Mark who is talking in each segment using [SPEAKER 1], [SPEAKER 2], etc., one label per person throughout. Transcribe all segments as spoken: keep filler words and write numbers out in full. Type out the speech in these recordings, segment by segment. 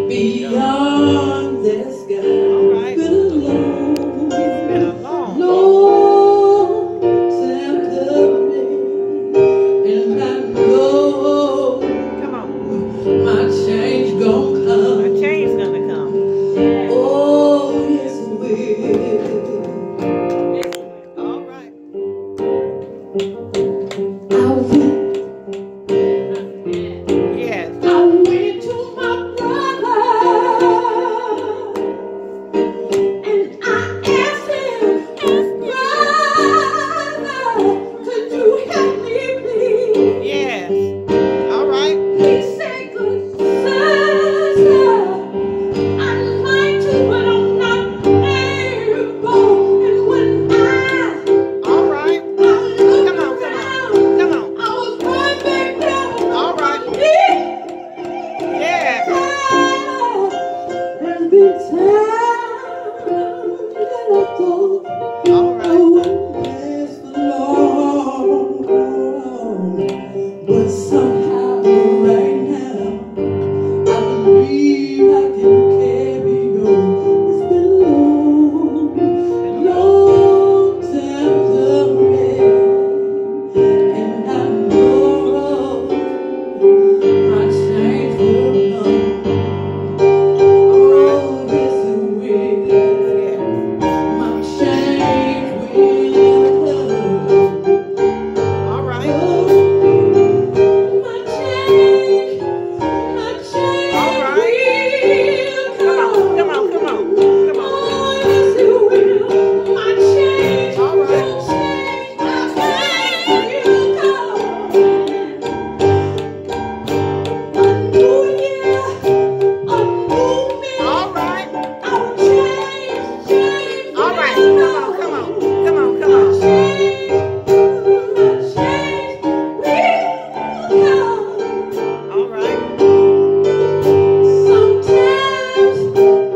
[SPEAKER 1] beyond the sky.
[SPEAKER 2] All right.
[SPEAKER 1] Been alone.
[SPEAKER 2] It's been a long,
[SPEAKER 1] long time coming, and I know
[SPEAKER 2] come on.
[SPEAKER 1] my change gon' come.
[SPEAKER 2] A change's gonna come.
[SPEAKER 1] Oh, yes it will.
[SPEAKER 2] All right.
[SPEAKER 1] I will.
[SPEAKER 2] Yes.
[SPEAKER 1] I went to my brother and I asked him, brother, could you help me please?
[SPEAKER 2] Yes. All right.
[SPEAKER 1] He said, good sister, I'd like to, but I'm not able. And when I,
[SPEAKER 2] All right.
[SPEAKER 1] I looked
[SPEAKER 2] Come on, come
[SPEAKER 1] around,
[SPEAKER 2] on. Come on.
[SPEAKER 1] I was right back down.
[SPEAKER 2] All right. Yes.
[SPEAKER 1] There's been times that I thought
[SPEAKER 2] All
[SPEAKER 1] I
[SPEAKER 2] right.
[SPEAKER 1] wouldn't last long, but somehow right now I believe I can carry on. It's been a long, long time coming, and I know my change will come. Oh, yes it will. My change will come.
[SPEAKER 2] All right.
[SPEAKER 1] Oh, my change, my change
[SPEAKER 2] All right.
[SPEAKER 1] will
[SPEAKER 2] Come on,
[SPEAKER 1] come.
[SPEAKER 2] come on, come on. Come on.
[SPEAKER 1] Oh, yes it will. My change,
[SPEAKER 2] All right.
[SPEAKER 1] my change, my change will come. A new year, a new me.
[SPEAKER 2] All right.
[SPEAKER 1] Our change, change
[SPEAKER 2] All right.
[SPEAKER 1] will
[SPEAKER 2] Come on,
[SPEAKER 1] come.
[SPEAKER 2] come on. Come on, come on.
[SPEAKER 1] Change, change will come.
[SPEAKER 2] All right.
[SPEAKER 1] Sometimes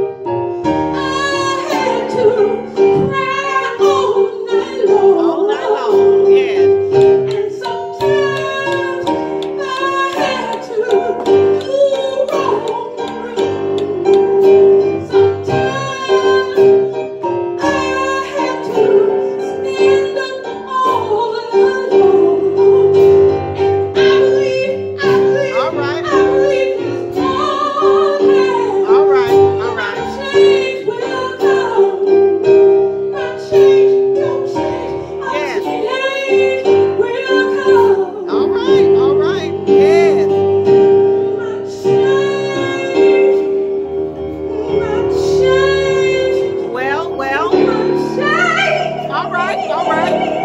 [SPEAKER 1] I had to cry all night long.
[SPEAKER 2] All night long. Yes.
[SPEAKER 1] And sometimes I had to do wrong. Sometimes I had to stand up all alone. And I believe, I believe,
[SPEAKER 2] All right.
[SPEAKER 1] I believe it's coming.
[SPEAKER 2] All right. All
[SPEAKER 1] My
[SPEAKER 2] right.
[SPEAKER 1] change will come. My change, your change, my
[SPEAKER 2] Yes.
[SPEAKER 1] change will come.
[SPEAKER 2] All right. All right. Yes.
[SPEAKER 1] My change, my change,
[SPEAKER 2] Well, well.
[SPEAKER 1] my change.
[SPEAKER 2] All right. All right.